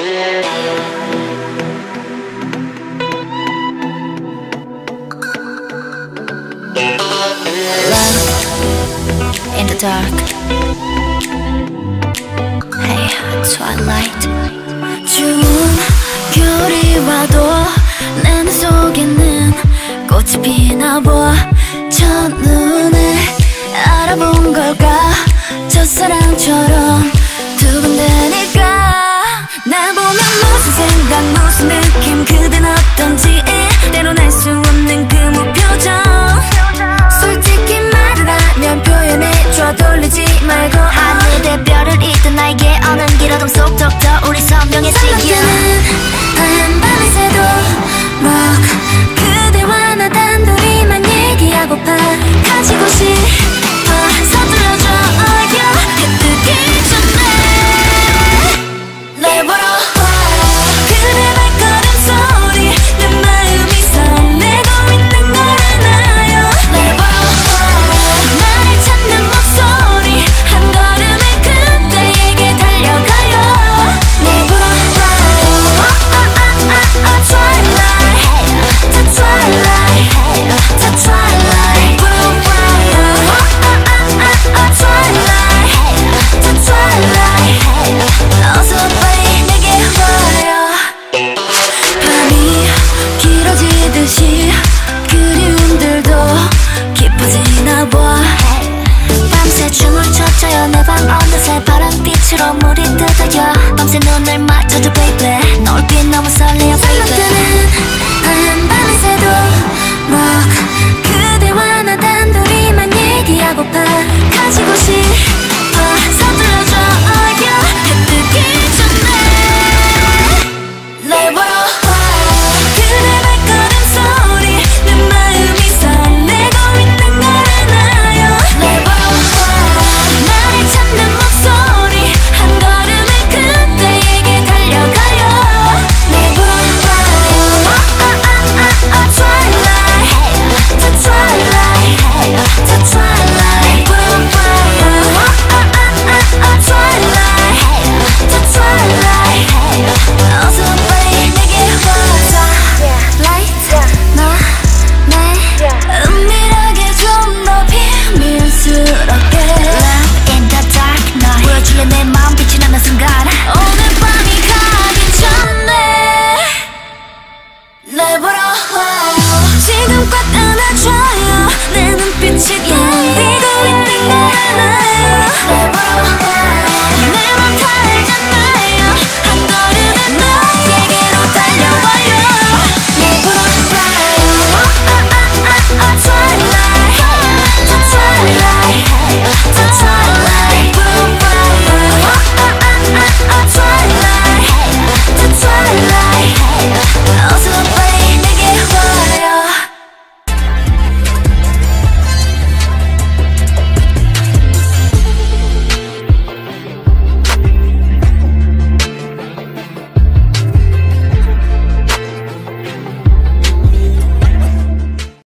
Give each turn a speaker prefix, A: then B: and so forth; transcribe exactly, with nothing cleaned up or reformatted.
A: In the dark, hey, twilight.
B: 추운 겨울이 와도 내 눈 속에는 꽃이 피나 봐. 첫눈에 알아본 걸까? 첫사랑처럼 두근대니까. 날 보면 무슨 생각 무슨 느낌 그댄 어떤지 때론 알 수 없는 그 무표정. 솔직히 말을 하면 표현해줘. 돌리지 말고
A: 하늘에 별을 잇던 나에게 어는 길 어둠 속 덕터 우리 선명해지기야.
B: 하얀 밤을 새도 막 그대와 나 단둘이만 얘기하고파. 가지고 싶어 서둘러줘. oh yeah. 해 뜨기 전에 날 보러 와. 그대 발걸음 소리 내 마음이 설레고 있는 걸 알아요. 날 보러 와. 나를 찾는 목소리 한 걸음에 그대에게 달려가요. 날 보러 와. Twilight, the twilight, the twilight. Twilight, the twilight. 어서 빨리 내게 와요. 밤이 길어지듯이 그리움들도 깊어지나 봐.
A: 밤새 춤을 췄어요. 내 방 어느새 파란빛으로 물이 뜯어져. 밤새 눈을 맞춰줘 baby. 너울 빛 너무 설레요 baby.